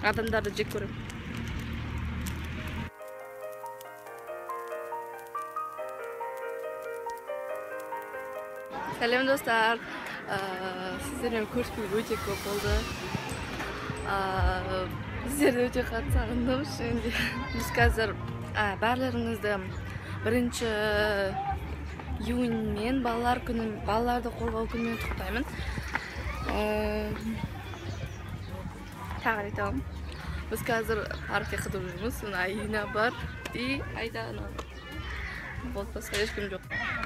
Адамдарды жек көремін. Сәлем достар. Сіздермен көріскенге өте көп болды. Сіздерді өте қатты сағындым. Біз қазір барларыңызды 1 июньмен балаларды қорғау күнімен құттықтаймын. Тағы айтамын. Біз қазір паркке қыдырып жүрміз. Айна бар. Айда болды, басқа ешкім жоқ.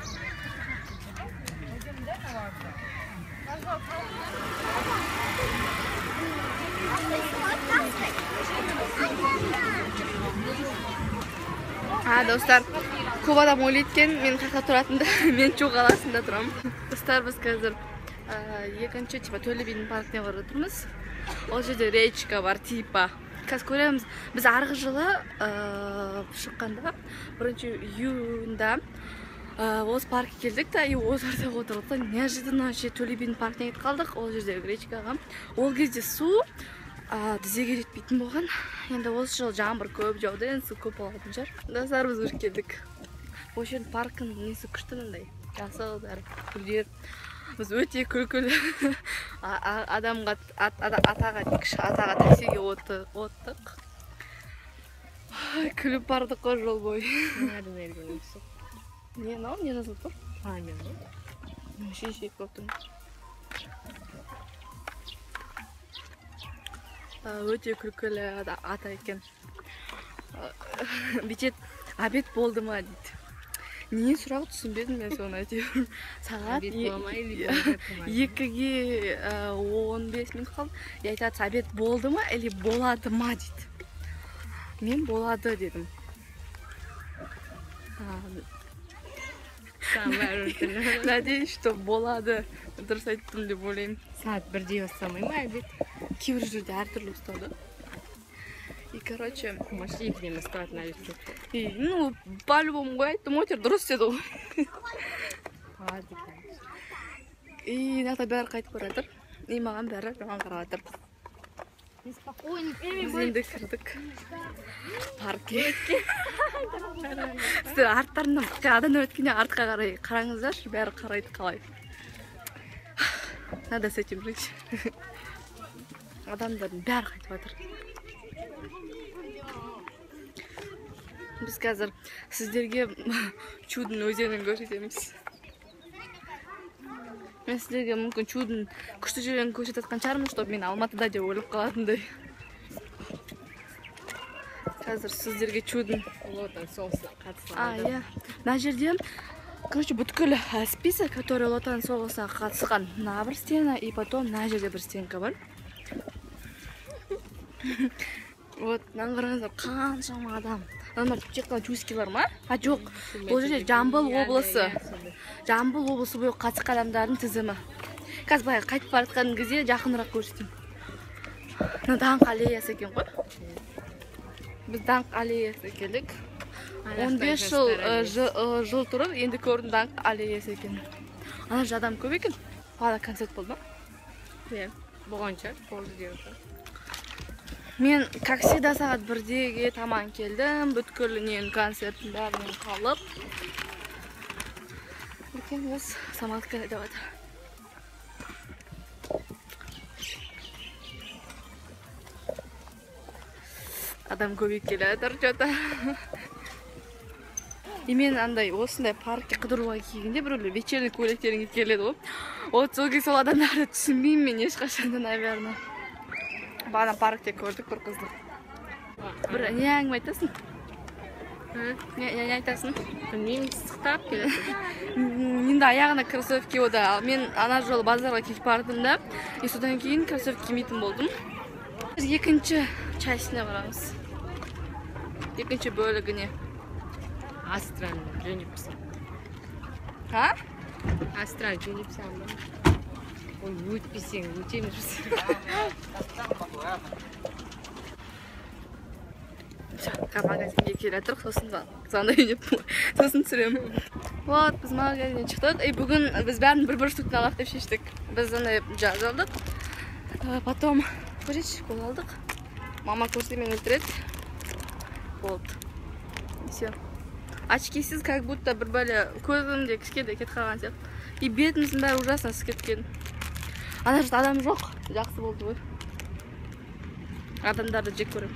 Достар, көп адам ойлайды екен, мен қайда тұратынды, мен Чоқ қаласында тұрамын. Достар, біз қазір екінші Төле бидің паркіне барып отырмыз. Ол жерде речка бар, типа. Қазір көреміз, біз арғы жылы шыққанда 1 июньда осы паркке келдік та, осы жерде отырдық. Неожиданно Төле бидің паркіне кетіп қалдық, ол жердегі речкаға. Ол кезде су тізеге жетпейтін болған. Енді осы жыл жаңбыр көп жауды, енді су көп болатын шығар. Достар, біз өріп келдік. Осы жердің паркын несі күшті мындай. Жасыл бәрі, гүлдер. Біз өте күлкілі атаға таксиге оттық. Күліп бардық қой жол бойы. Не жазылып тұр? Шешек болып тұр. Өте күлкілі ата екен. Бетет, обед болды ма дейді. Не сұрақ түсінбедім мен соны әйтеуір. Сағат 2:15 минут қалды. Айтады, обед болды ма, или болады ма дейді. Мен болады дедім. Надеюсь, что болады. Дұрыс айттым деп ойлаймын. Сағат 1-де ұстамай ма обед? Кейбір жерде әртүрлі ұстады. И, короче, Может, 2-ден ұстатын обед. Ну, по-любому айттым, өтер дұрыс деді ғой. И, нақта бәрі қайтып баратыр. И, маған бәрі жаман қарап жатыр. Біз енді кірдік паркке. Сіздер арттарынан адам өткенде артқа қарай қараңыздар, бәрі қарайды қалай. Надо с этим жить. Адамдардың бәрі қайтып жатыр. Біз қазір сіздерге Чудың өзенін көрсетеміз. Мен сіздерге мүмкін Чудың күшті жерін көрсететін шығармын, чтобы мен Алматыда деп ойлап қалатындай. Қазір сіздерге Чудың Лотан соғысына қатысқан. Иә. Мына жерде, короче, бүткіл список, который Лотан соғысына қатысқан. Мына бір стена, и потом мына жерде бір стенка бар. Вот, мынаны қараңыздар, қаншама адам. Мына тек қана чускилар ма? Жоқ. Бұл жерде Жамбыл облысы. Жамбыл облысы бойы қатысқан адамдардың тізімі. Қазір былай қайтып бара жатқан кезде жақынырақ көрсетейін. Мына Даңқ аллеясы екен ғой. Біз Даңқ аллеясы келдік. 15 жыл тұрып, енді көрдім Даңқ аллеясы екен. Ана жерде адам көп екен. Бағана концерт болды ма? Иә, болғанша, болды деп отыр. Мен, как всегда, сағат 1-ге таман келдім. Бүткіл концерттің бәрінен қалып. Үлкен өз самалдыққа деп жатыр. Адам көбейіп келе жатыр, что-то. И мен андай осындай паркке қыдыруға келгенде біреулер вечерний көйлектерін киіп келеді ғой. Вот сол кезде сол адамдарды түсінбеймін мен ешқашанда, наверное. Бағана паркте көрдік бір қызды. Бір не әңгіме айтасың? Не айтасың? Білмеймін, сықтап келеді. Енді аяғына кроссовки ода. Мен ана жолы базарға кетіп бардым да, и содан кейін кроссовки кимейтін болдым. Біз екінші частіне барамыз. Екінші бөлігіне. Астран жөніпсің. Ха? Астран жөніпсің ба? Ой, өтпесең, өтемірсің. Магазинге келе тұрық, сосын түсіремін. Вот, біз магазиннен шықтық. Бүгін біз бәрін бір штуктен алақ деп шештік. Біз жазылдық. Потом көреш, кол алдық. Мама көрсе мені өлтіреді. Болды. Все. Очкисіз как будто бір бәле көзімде кішкене кетіп қалған сияқты. И бетіміздің бәрі ужасно ісіп кеткен. Ана жерде адам жоқ. Жақсы болды ғой. Адамдарды жек көремін.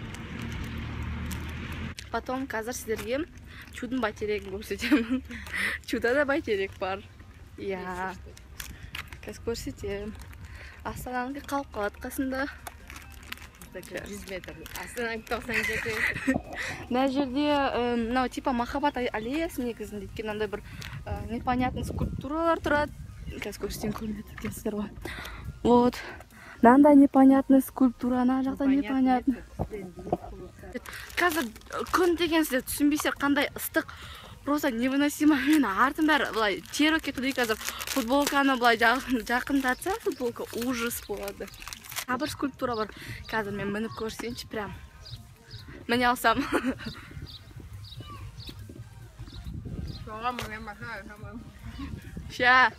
Потом қазір сіздерге чудың байтерегін көрсетемін. Чуда да байтерек бар. Иә. Қазір көрсетемін. Астананың қалып қалады қасында. 100 метр. Астананың 97. Мына жерде мынау типа махаббат аллеясы негізінде өйткені андай бір непонятный скульптуралар тұрады. Қазір көрсетейін, көрмеді екенсіздер ғой. Вот. Мынандай непонятный скульптура, ана жақта непонятный. Қазір күн деген сіздер түсінбейсіздер қандай ыстық. Просто невыносимо. Мен артым бәрі былай тер болып кетті. Қазір футболканы былай жақындатса, футболка ужас болады. Бір скульптура бар. Қазір мен мініп көрсенші, прям. Міне алсам. Соған мұнен баса, тамам. Ша.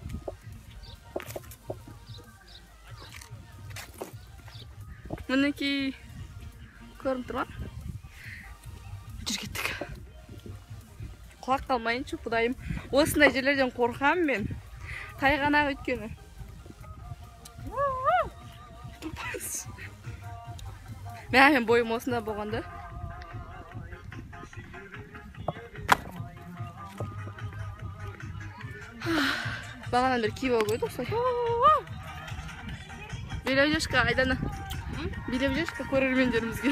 Мінекей көрім тұр ма? Жүр кеттік. Құлақ қалмайыншы, құдайым. Осындай жерлерден қорқам мен. Тайғанақ өткені. Мен бойым осында болғанда. Бағанан бір киіп алып өйді, осылай. Билеп жешка, айдана. Билеп жешка көрермендерімізге.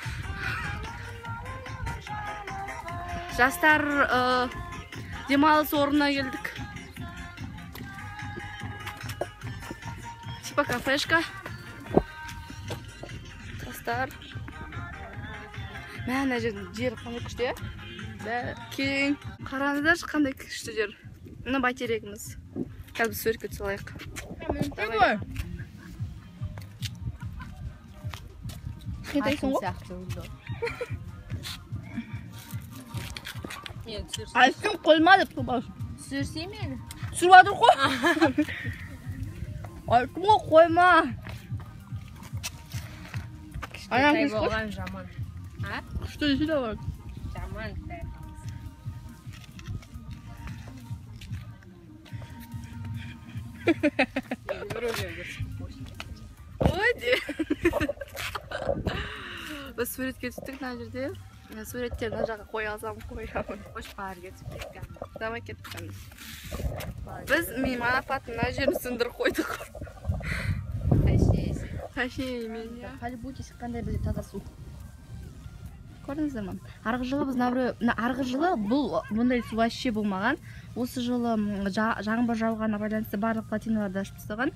Жастар демалыс орнына келдік. Типа кафешка. Жастар. Мәна жер қандай күшті, ә? Кең. Қараңыздаршы қандай күшті жер. Мына байтерегіміз. Қазір біз суретке түсірейік. Давай. Қитайсың ғой? Мен түсірсем. Айсың қойма деп тұрбаш. Түсірсем мені? Түсірватыр ғой. Айсың ғой қойма. Кішкентай болған жаман. Күшті десе де бар. Жаман. Ойди. Біз суретке түстік мына жерде. Суреттерін мына жаққа қоя алсам қоямын. Қош бар кетіп. Давай кеттік. Біз мейманапат мына жерін сындырып қойдық. Қашей мен. Полюбуйтесь, қандай бізде таза су. Көрдіңіздер ма? Арғы жылы бұл бұндай су вообще болмаған. Осы жылы жаңбыр жауғанына байланысты барлық плотиналарды ашып тастаған.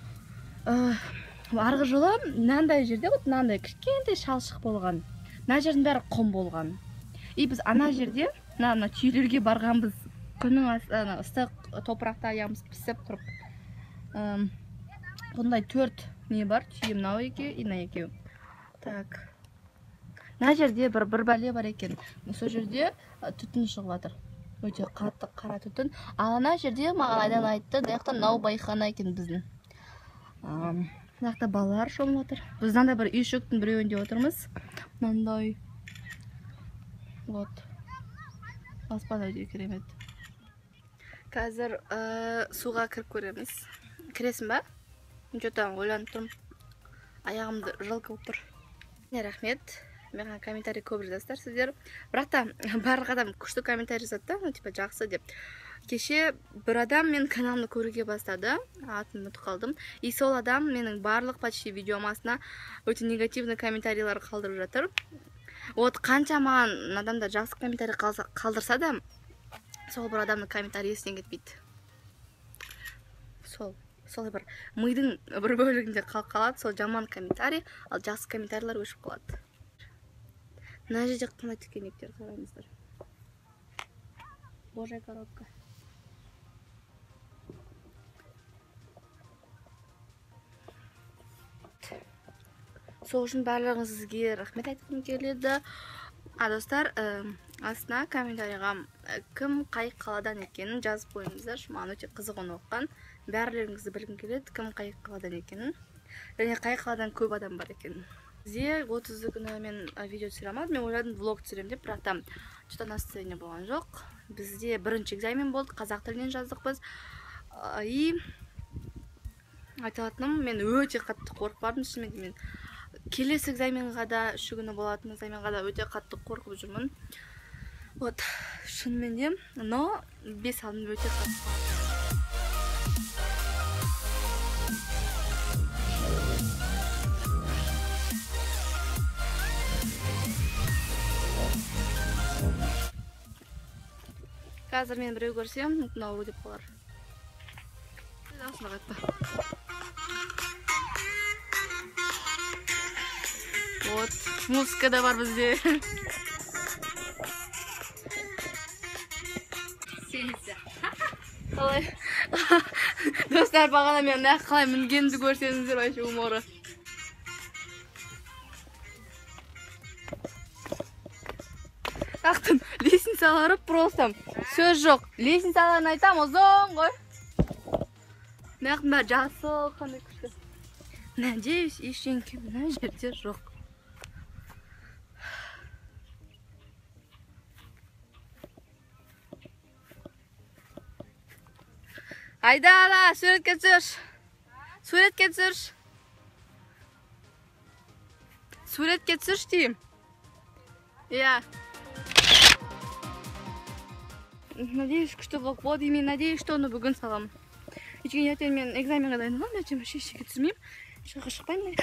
Арғы жылы мынандай жерде мынандай кішкентай шалшық болған. Мына жердің бәрі құм болған. И біз ана жерде мына түйелерге барғанбыз. Күннің ыстық топырақта аяғымыз пісіп тұрып. Бұндай 4 не бар? Түйе мынау екеу, и мына екеу. Так. Мына жерде бір бәле бар екен. Сол жерде түтін шығып жатыр. Өте қатты қара түтін. Ал ана жерде маған айдан айтты, даяқтан наубайхана екен біздің. Мынақта балалар шомылып отыр. Біз мынандай бір үйшіктің біреуінде отырмыз. Мынандай. Вот. Аспан өте керемет. Қазір суға кіріп көреміз. Кіресің ба? Жотан ойланып тұрмын. Аяғымды жылқып тұр. Рахмет. Маған комментарий көп жазасыздар сіздер. Бірақ та барлық адам күшті комментарий жазады да, типа жақсы деп. Кеше бір адам мен каналымды көруге бастады. Атын ұмытып қалдым. И сол адам менің барлық почти видеом астына өте негативный комментарийлар қалдырып жатыр. Вот қанша маған адамдар жақсы комментарий қалдырса да, сол бір адамның комментарий есінен кетпейді. Сол бір мидың бір бөлігінде қалады, сол жаман комментарий, ал жақсы комментарийлар өшіп қалады. Мына жерде қандай тікенектер қараңыздар. Божая коробка. Сол үшін барлығыңызге рахмет айтқым келеді. Достар, астына комментарийға кім қай қаладан екенін жазып қойыңыздар. Маған өте қызық оны оққан. Барлығыңызды білгім келеді, кім қай қаладан екенін. Және қай қаладан көп адам бар екенін. Бізде 30 күні мен видео түсіре алмадым. Мен ойладым влог түсірем деп, бірақ та что-то настроение болған жоқ. Бізде бірінші экзамен болды, қазақ тілінен жаздық біз. И айтатыным, мен өте қатты қорқып бардым. Мен келесі экзаменға да, 3 күні болатын экзаменға да өте қатты қорқып жүрмін. Вот, шынымен де, но 5 алдым өте қатты. Қазір мен біреу көрсем, мынау деп қалар. Осыны қайтпа. Вот, музыка да бар бізде. Қалай? Достар, бағана мен қалай мінгенімді көрсеңіздер, вообще уморы. Ақтым, лестницалары просто сөз жоқ. Лестницаларын айтам, ұзын ғой. Нәқтім бәрі жасыл, қандай күшті. Надеюсь, ештеңке мына жерде жоқ. Айда, суретке түсірші. Суретке түсірші. Суретке түсірші дейім. Иә. Надеюсь, что влог болады. Мен надеюсь, что оны бүгін салам. Өйткені ертең мен экзаменға дайындалам, ертең шешеге түсірмеймін. Шайға шықпаймын.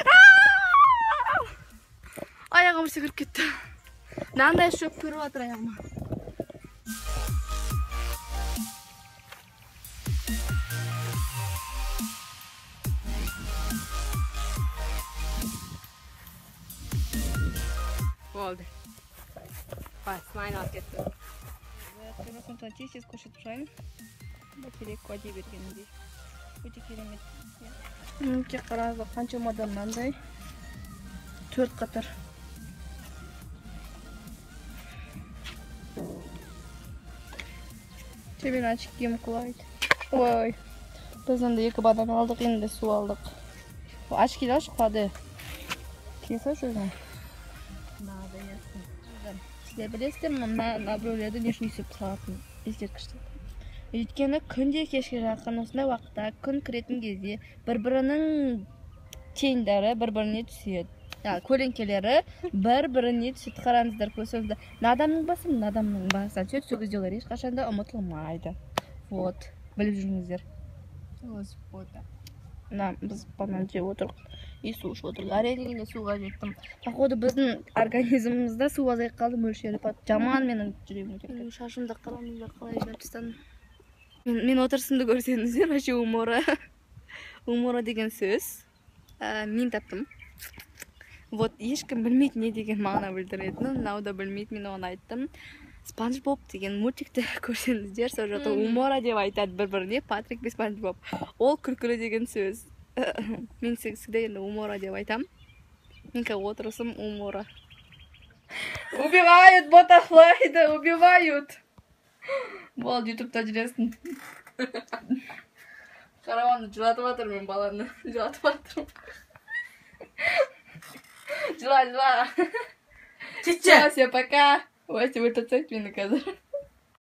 Аяғым секіріп кетті. Мынандай шөп көріп жатыр аяғыма. Болды. Басмайын алып кетті. Көрбақын тез көшет тұрайын. Бәтерек уәде бергенімдей. Өте керемет. Өте қарағы қанша модам мынандай. 4 қатар. Тебен ашық киім құлайды. Ой. Біз енді 2 бадам алдық, енді су алдық. Ашық келі құлады. Кесі жүрген. Надо ясын. Сіздер білесіздер, мына біреулерді не үшін есеп салатын ескерткіштер. Өйткені күнде кешке жақын осындай уақытта күн кіретін кезде бір-бірінің теңдері бір-біріне түседі. Көлеңкелері бір-біріне түседі. Қараңыздар, көрсеңіздер. Адамның басы, адамның басы. Сол кездер ешқашанда ұмытылмайды. Вот, біліп жүріңіздер. Осы фото. Біз банан жеп отырдық. И су ішіп отырдық. Әрине суға жеттім. Походу біздің организмімізде су азайып қалды, мөлшері жаман менің жүрегім. Шашымды қараңыздар, қалай жинап тастадым. Мен отырысымды көрсеңіздер, вообще умора. Умора деген сөз мен таптым. Вот, ешкім білмейді не деген мағына білдіретінін, мынау да білмейді, мен оған айттым. Спанч Боб деген мультикті көрсеңіздер, сол жақта умора деп айтады бір-біріне, Патрик пен Спанч Боб. Ол күлкілі деген сөз. Мен всегда енді умора деп айтам. Менің отырысым умора. Убивают ботафлайды, убивают. Бол, ютубта жүресің. Қарауанды жылатып атыр мен баланы. Жылатып атырым. Жила. Все, пока. Вася, вы тацать меня, казар.